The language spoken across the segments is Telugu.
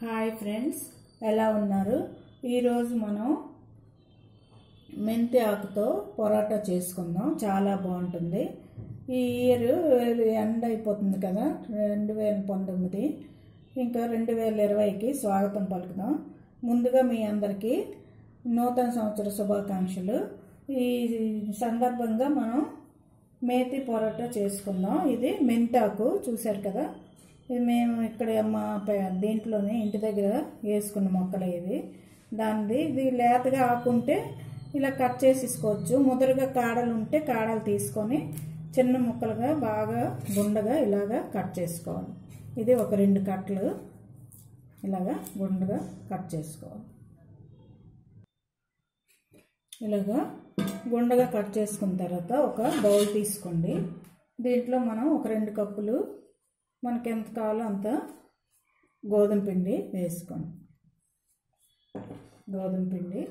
హాయ్ ఫ్రెండ్స్, ఎలా ఉన్నారు? ఈరోజు మనం మెంతి ఆకుతో పొరాటా చేసుకుందాం. చాలా బాగుంటుంది. ఈ ఇయర్ ఎండ్ అయిపోతుంది కదా, 2019 ఇంకా 2020కి స్వాగతం పలుకుదాం. ముందుగా మీ అందరికీ నూతన సంవత్సర శుభాకాంక్షలు. ఈ సందర్భంగా మనం మేతి పొరాటా చేసుకుందాం. ఇది మెంతాకు చూశారు కదా, ఇది మేము ఇక్కడ మా దీంట్లోనే ఇంటి దగ్గర వేసుకున్న మొక్కలు. ఇది లేతగా ఆకుంటే ఇలా కట్ చేసేసుకోవచ్చు. ముదరగా కాడలు ఉంటే కాడలు తీసుకొని చిన్న ముక్కలుగా బాగా గుండగా ఇలాగా కట్ చేసుకోవాలి. ఇది ఒక 2 కట్టలు ఇలాగా గుండగా కట్ చేసుకోవాలి. ఇలాగా గుండగా కట్ చేసుకున్న తర్వాత ఒక బౌల్ తీసుకోండి. దీంట్లో మనం ఒక 2 కప్పులు మనకి ఎంత కావాలో అంత గోధుమ పిండి వేసుకోండి. గోధుమ పిండి,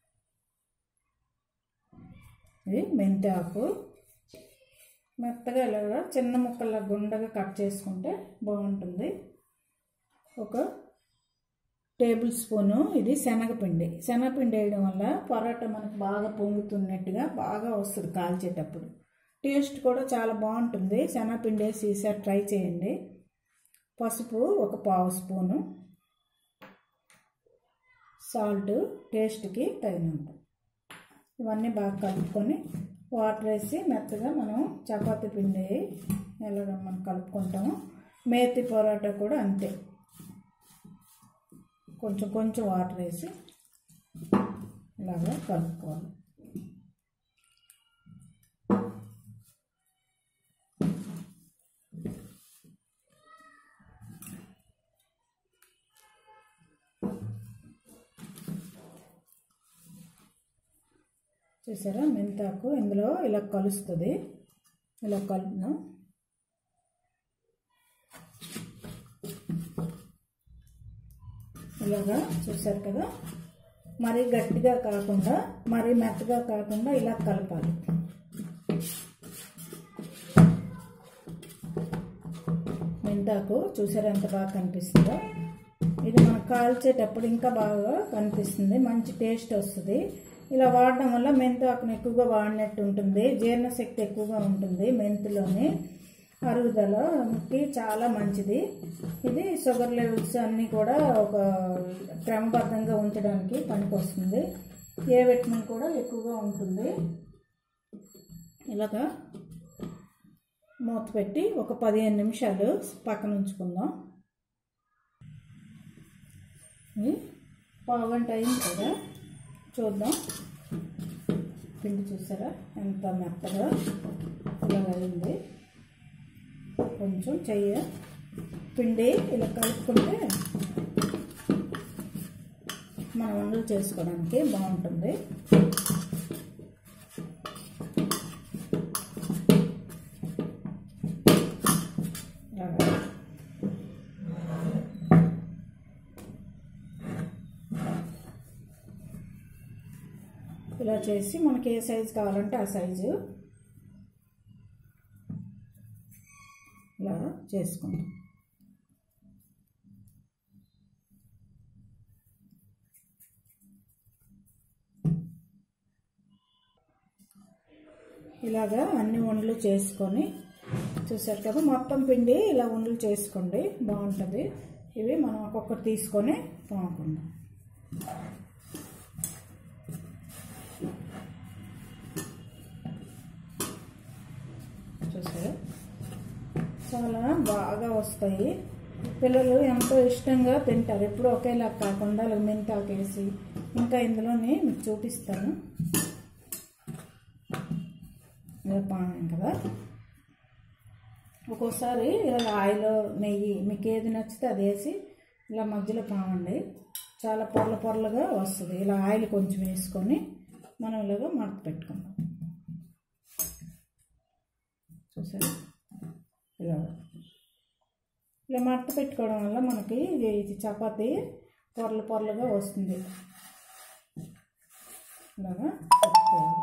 ఇది మెంతి ఆకు మెత్తగా ఇలాగా చిన్న ముక్కల గుండగా కట్ చేసుకుంటే బాగుంటుంది. ఒక టేబుల్ స్పూను ఇది శనగపిండి. శనగపిండి వేయడం వల్ల పొరాటా మనకు బాగా పొంగుతున్నట్టుగా బాగా వస్తుంది కాల్చేటప్పుడు. టేస్ట్ కూడా చాలా బాగుంటుంది. శనగపిండి వేసి ఈసారి ట్రై చేయండి. పసుపు ఒక 1/2 స్పూను, సాల్ట్ టేస్ట్కి తగినంత. ఇవన్నీ బాగా కలుపుకొని వాటర్ వేసి మెత్తగా మనం చపాతీ పిండి ఎలాగ మనం కలుపుకుంటాము. మేతి పొరాటా కూడా అంతే, కొంచెం కొంచెం వాటర్ వేసి ఇలాగా కలుపుకోవాలి. చూసారా, మెంతాకు ఇందులో ఇలా కలుస్తుంది. ఇలా కలుపుదాం. ఇలాగా చూసారు కదా, మరీ గట్టిగా కాకుండా మరీ మెత్తగా కాకుండా ఇలా కలపాలి. మెంతాకు చూసారా ఎంత బాగా కనిపిస్తుందో. ఇది మనం కాల్చేటప్పుడు ఇంకా బాగా కనిపిస్తుంది, మంచి టేస్ట్ వస్తుంది. ఇలా వాడడం వల్ల మెంతాకును ఎక్కువగా వాడినట్టు ఉంటుంది. జీర్ణశక్తి ఎక్కువగా ఉంటుంది. మెంతిలోని అరుగుదలకి చాలా మంచిది. ఇది షుగర్ లెవెల్స్ అన్నీ కూడా ఒక క్రమబద్ధంగా ఉంచడానికి పనికొస్తుంది. ఏ విటమిన్ కూడా ఎక్కువగా ఉంటుంది. ఇలాగా మూత పెట్టి ఒక 15 నిమిషాలు పక్కన ఉంచుకుందాం. పావుగంట అయింది కదా, చూద్దాం. పిండి చూసారా ఎంత మెత్తగా ఇలా అయింది. కొంచెం చెయ్యి పిండి ఇలా కలుపుకుంటే మనం వంటలు చేసుకోవడానికి బాగుంటుంది. ఇలా చేసి మనకి ఏ సైజు కావాలంటే ఆ సైజు ఇలా చేసుకుందాం. ఇలాగా అన్ని వంటలు చేసుకొని చూసారు కదా, మొత్తం పిండి ఇలా వంటలు చేసుకోండి, బాగుంటుంది. ఇవి మనం ఒక్కొక్కటి తీసుకొని పాముకుందాం. చూసారా చాలా బాగా వస్తాయి. పిల్లలు ఎంతో ఇష్టంగా తింటారు. ఎప్పుడు ఒకేలా కాకుండా అలా మెంతాకు వేసి. ఇంకా ఇందులోనే మీకు చూపిస్తాను. ఇలా పాము కదా, ఒక్కోసారి ఇలా ఆయిల్ నెయ్యి మీకు ఏది నచ్చితే అది వేసి ఇలా మధ్యలో పామండి. చాలా పొరల పొరలుగా వస్తుంది. ఇలా ఆయిల్ కొంచెం వేసుకొని మనం ఇలాగా మడత పెట్టుకుందాం. చూసారా, ఇలా మడత పెట్టుకోవడం వల్ల మనకి ఇది చపాతీ పొరలు పొరలుగా వస్తుంది. ఇలాగా పెట్టుకోవాలి.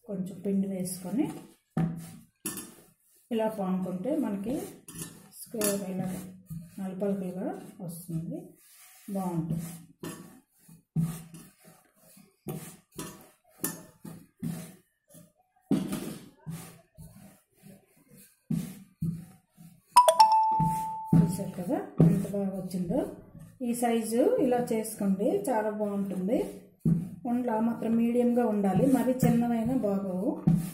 కొంచెం పిండి వేసుకొని ఇలా పాముకుంటే మనకి స్క్వేర్ ఇలా నలుపలుగా వస్తుంది, బాగుంటుంది. చూసారు కదా ఎంత బాగా వచ్చిందో. ఈ సైజు ఇలా చేసుకోండి, చాలా బాగుంటుంది. ఉండలా మాత్రం మీడియంగా ఉండాలి, మరి చిన్నవైనా బాగోవు.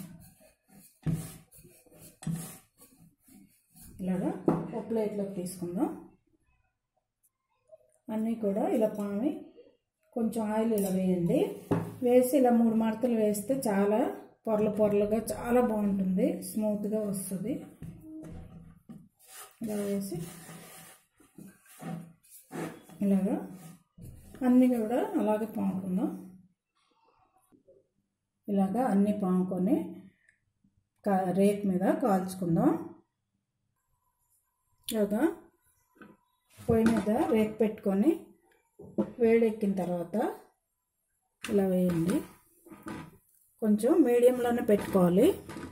ఇలాగా ఒక ప్లేట్లోకి తీసుకుందాం. అన్నీ కూడా ఇలా పామి కొంచెం ఆయిల్ ఇలా వేయండి. వేసి ఇలా 3 మడతలు వేస్తే చాలా పొరలుగా చాలా బాగుంటుంది, స్మూత్గా వస్తుంది. ఇలా వేసి ఇలాగా అన్నీ కూడా అలాగే పాముకుందాం. ఇలాగా అన్నీ పాముకొని రేక్ మీద కాల్చుకుందాం. ఇలాగా పొయ్యి మీద రేక్ పెట్టుకొని వేడెక్కిన తర్వాత ఇలా వేయండి. కొంచెం మీడియంలోనే పెట్టుకోవాలి.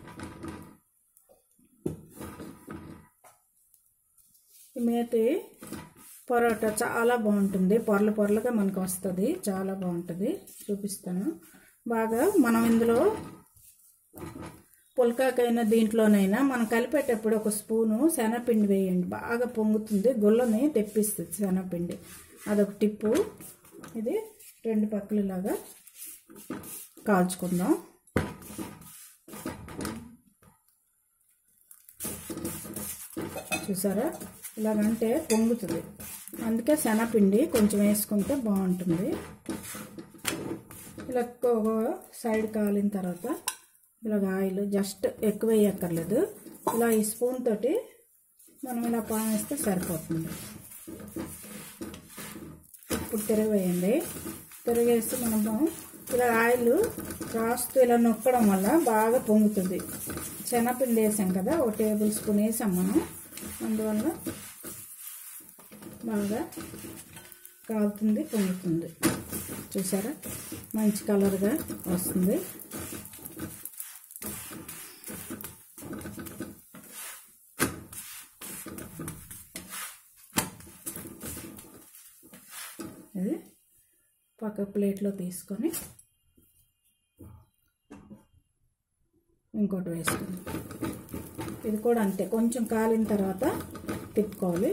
ఈ మేతి పరోటా చాలా బాగుంటుంది, పొరలుగా మనకు వస్తుంది, చాలా బాగుంటుంది. చూపిస్తాను. బాగా మనం ఇందులో పుల్కాకైనా దీంట్లోనైనా మనం కలిపేటప్పుడు ఒక స్పూను శనగపిండి వేయండి, బాగా పొంగుతుంది, గుళ్ళని తెప్పిస్తుంది శనగపిండి. అదొక టిప్పు. ఇది 2 పక్కలు ఇలాగా కాల్చుకుందాం. చూసారా, ఇలాగంటే పొంగుతుంది, అందుకే శనగపిండి కొంచెం వేసుకుంటే బాగుంటుంది. ఇలా ఒక సైడ్ కాలిన తర్వాత ఇలాగ ఆయిల్ జస్ట్ ఎక్కువ వేయక్కర్లేదు, ఇలా ఈ స్పూన్ తోటి మనం ఇలా పానేస్తే సరిపోతుంది. ఇప్పుడు తిరగవేయండి. తిరగేసి మనము ఇలా ఆయిల్ రాస్తూ ఇలా నొక్కడం వల్ల బాగా పొంగుతుంది. శనగపిండి వేసాం కదా, 1 టేబుల్ స్పూన్ వేసాం మనం, అందువల్ల బాగా కాలుతుంది, పొంగుతుంది. చూసారా, మంచి కలర్గా వస్తుంది. ఇది పక్క ప్లేట్లో తీసుకొని ఇంకోటి వేసుకుందాం. ఇది కూడా అంతే, కొంచెం కాలిన తర్వాత తిప్పుకోవాలి.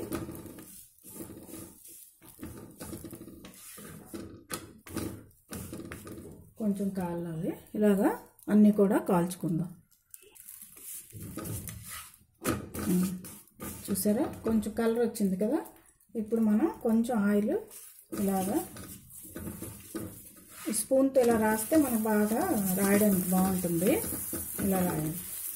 కొంచెం కాలాలి. ఇలాగా అన్నీ కూడా కాల్చుకుందాం. చూసారా, కొంచెం కలర్ వచ్చింది కదా. ఇప్పుడు మనం కొంచెం ఆయిల్ ఇలాగా స్పూన్తో ఇలా రాస్తే మనకు బాగా రాయడానికి బాగుంటుంది. ఇలా రాయండి.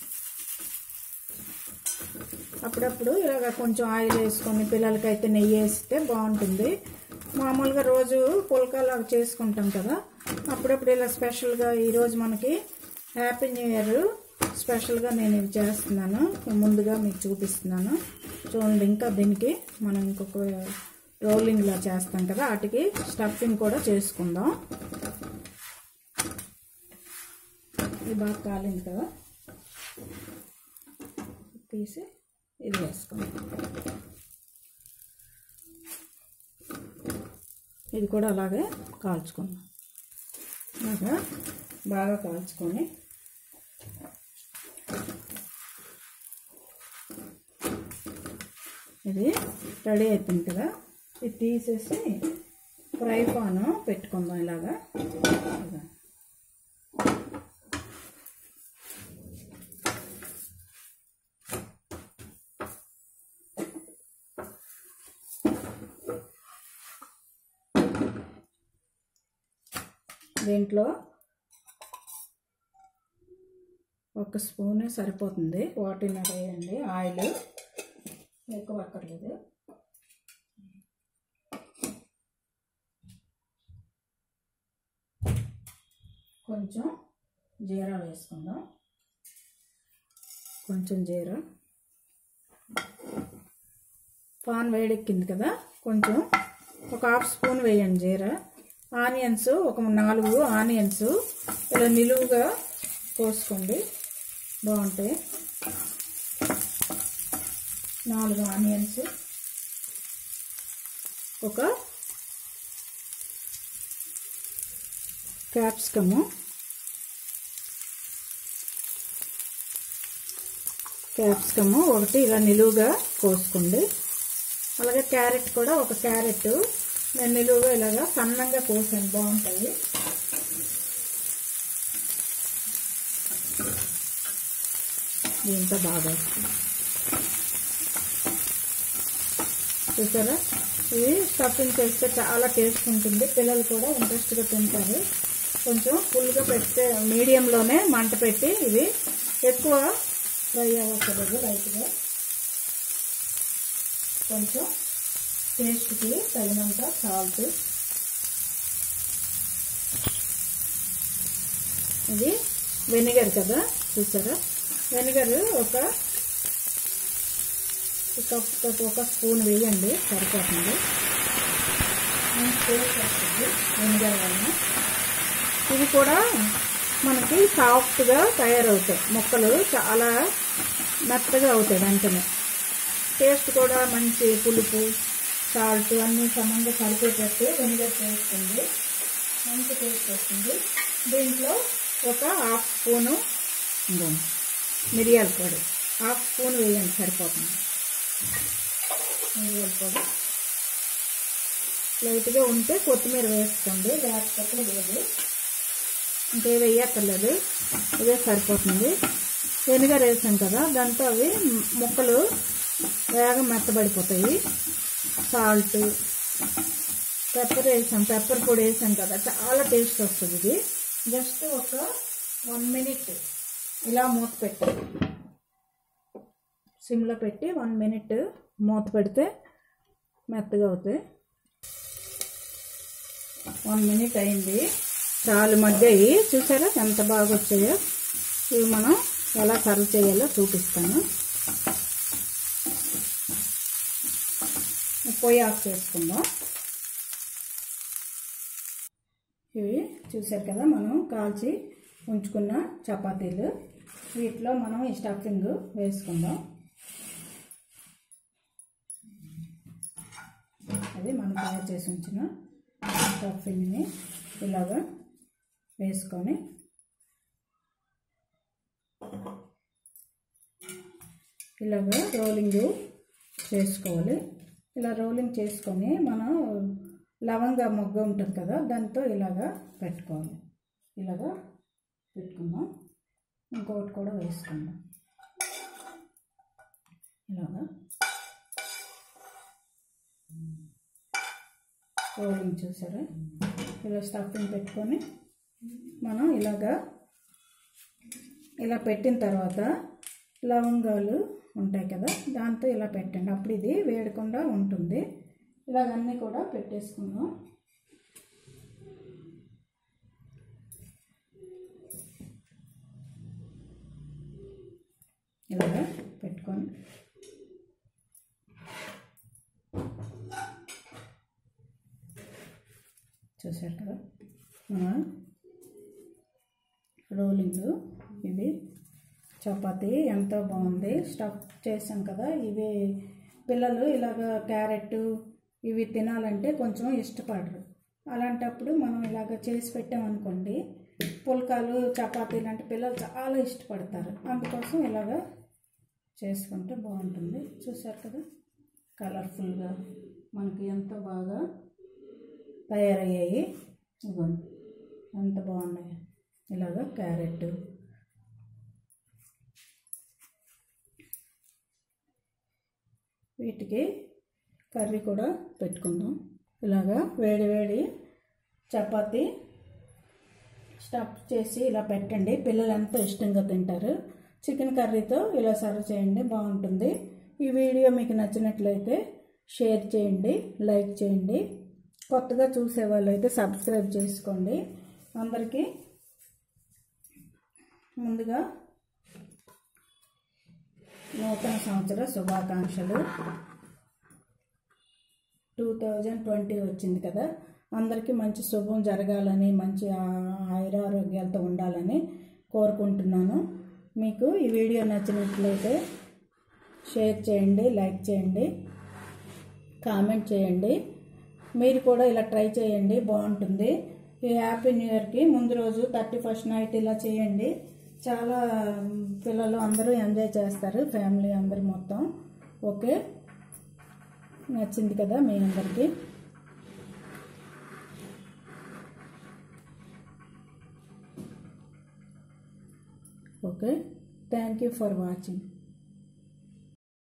అప్పుడప్పుడు ఇలాగ కొంచెం ఆయిల్ వేసుకొని పిల్లలకైతే నెయ్యి వేస్తే బాగుంటుంది. మామూలుగా రోజు పుల్కాలాగా చేసుకుంటాం కదా, అప్పుడప్పుడు ఇలా స్పెషల్గా ఈరోజు మనకి హ్యాపీ న్యూ ఇయర్ స్పెషల్గా నేను ఇవి చేస్తున్నాను, ముందుగా మీకు చూపిస్తున్నాను. చూడండి, ఇంకా దీనికి మనం ఇంకొక రోలింగ్లా చేస్తాం కదా, వాటికి స్టఫింగ్ కూడా చేసుకుందాం. ఇది బాగా కాలింది కదా, తీసి ఇది వేసుకుందాం. ఇది కూడా అలాగే కాల్చుకుందాం. అలాగా బాగా కాల్చుకొని ఇది రెడీ అయిపోయింది కదా, ఇది తీసేసి ఫ్రై పాన్ పెట్టుకుందాం. ఇలాగా దీంట్లో 1 స్పూన్ సరిపోతుంది. వాటిని వేయండి, ఆయిల్ ఎక్కువ అక్కర్లేదు. కొంచెం జీరా వేసుకుందాం. కొంచెం జీరా. పాన్ వేడెక్కింది కదా, కొంచెం ఒక 1/2 స్పూన్ వేయండి జీరా. ఆనియన్స్ ఒక 4 ఆనియన్స్ ఇలా నిలువుగా కోసుకోండి, బాగుంటాయి. 4 ఆనియన్స్, ఒక క్యాప్సికము, ఒకటి ఇలా నిలువుగా కోసుకోండి. అలాగే క్యారెట్ కూడా, ఒక క్యారెట్ నేను నిలువుగా ఇలాగా సన్నంగా కోసాను, బాగుంటుంది. దీంతో బాగా వస్తుంది. చూసారా, ఇది స్టఫింగ్ చేస్తే చాలా టేస్ట్ ఉంటుంది. పిల్లలు కూడా ఇంట్రెస్ట్గా తింటారు. కొంచెం ఫుల్గా పెడితే మీడియంలోనే మంట పెట్టి, ఇది ఎక్కువ ఫ్రై అవ్వకూడదు, లైట్గా. కొంచెం టేస్ట్కి తగినంత సాల్ట్. ఇది వెనిగర్ కదా, చూసారా, వెనిగర్ ఒక స్పూన్ వేయండి, సరిపోతుంది. టేస్ట్ వస్తుంది వెనిగర్ వలన. ఇవి కూడా మనకి సాఫ్ట్గా తయారవుతాయి, ముక్కలు చాలా మెత్తగా అవుతాయి వెంటనే. టేస్ట్ కూడా మంచి పులుపు, సాల్ట్ అన్నీ సమంగా సరిపోయేటట్టు వెనిగర్ వేస్తుంది, మంచి టేస్ట్ వస్తుంది. దీంట్లో ఒక 1/2 స్పూను మిరియాల పొడి, 1/2 స్పూన్ వేయండి, సరిపోతుంది. మిరియాల పొడి లైట్గా ఉంటే కొత్తిమీర వేసుకోండి, లేకపోతే లేదు, ఇంకే వేయక్కర్లేదు, ఇదే సరిపోతుంది. వెనిగర్ వేసాం కదా, దాంతో అవి ముక్కలు వేగ మెత్తబడిపోతాయి. సాల్ట్, పెప్పర్ వేసాం, పెప్పర్ పొడి వేసాం కదా, చాలా టేస్ట్ వస్తుంది. ఇది జస్ట్ ఒక 1 మినిట్ ఇలా మూత పెట్టాలి, సిమ్లో పెట్టి 1 మినిట్ మూత పెడితే మెత్తగా అవుతాయి. 1 మినిట్ అయింది, చాలు మగ్గాయి. చూసారా ఎంత బాగా వచ్చాయో. ఇవి మనం ఎలా సర్వ్ చేయాలో చూపిస్తాను. పొయ్యి ఆఫ్ చేసుకుందాం. ఇవి చూసారు కదా, మనం కాల్చి ఉంచుకున్న చపాతీలు. వీటిలో మనం ఈ స్టఫింగ్ వేసుకుందాం. అది మనం తయారు చేసి ఉంచిన స్టఫింగ్ని ఇలాగా వేసుకొని ఇలాగా రోలింగ్ చేసుకోవాలి. ఇలా రోలింగ్ చేసుకొని మనం లవంగా మొగ్గ ఉంటుంది కదా, దాంతో ఇలాగా పెట్టుకోవాలి. ఇలాగా పెట్టుకుందాం. ఇంకొకటి కూడా వేసుకుందాం. ఇలాగా రోలింగ్ చూసారా, ఇలా స్టఫింగ్ పెట్టుకొని మనం ఇలా పెట్టిన తర్వాత లవంగాలు ఉంటాయి కదా, దాంతో ఇలా పెట్టండి. అప్పుడు ఇది వేడకుండా ఉంటుంది. ఇలాగన్నీ కూడా పెట్టేసుకుందాం. ఇలాగా పెట్టుకొని చూసారు కదా, మన రోలింగ్. ఇది చపాతీ ఎంతో బాగుంది, స్టఫ్ చేసాం కదా. ఇవి పిల్లలు ఇలాగ క్యారెట్ ఇవి తినాలంటే కొంచెం ఇష్టపడరు. అలాంటప్పుడు మనం ఇలాగ చేసి పెట్టామనుకోండి, పుల్కాలు చపాతీలు అంటే పిల్లలు చాలా ఇష్టపడతారు. అందుకోసం ఇలాగ చేసుకుంటే బాగుంటుంది. చూసారు కదా, కలర్ఫుల్గా మనకి ఎంతో బాగా తయారయ్యాయి. ఇదిగోండి ఎంత బాగున్నాయి. ఇలాగ క్యారెట్, వీటికి కర్రీ కూడా పెట్టుకుందాం. ఇలాగా వేడి వేడి చపాతీ స్టఫ్ చేసి ఇలా పెట్టండి, పిల్లలు ఎంతో ఇష్టంగా తింటారు. చికెన్ కర్రీతో ఇలా సర్వ్ చేయండి, బాగుంటుంది. ఈ వీడియో మీకు నచ్చినట్లయితే షేర్ చేయండి, లైక్ చేయండి. కొత్తగా చూసే వాళ్ళు అయితే సబ్స్క్రైబ్ చేసుకోండి. అందరికీ ముందుగా నూతన సంవత్సర శుభాకాంక్షలు. 2020 వచ్చింది కదా, అందరికీ మంచి శుభం జరగాలని, మంచి ఆయురారోగ్యాలతో ఉండాలని కోరుకుంటున్నాను. మీకు ఈ వీడియో నచ్చినట్లయితే షేర్ చేయండి, లైక్ చేయండి, కామెంట్ చేయండి. మీరు కూడా ఇలా ట్రై చేయండి, బాగుంటుంది. ఈ హ్యాపీ న్యూ ఇయర్కి ముందు రోజు 31st నైట్ ఇలా చేయండి. చాలా పిల్లలు అందరూ ఎంజాయ్ చేస్తారు, ఫ్యామిలీ అందరూ మొత్తం. ఓకే, నచ్చింది కదా మీ అందరికీ? Okay, thank you for watching.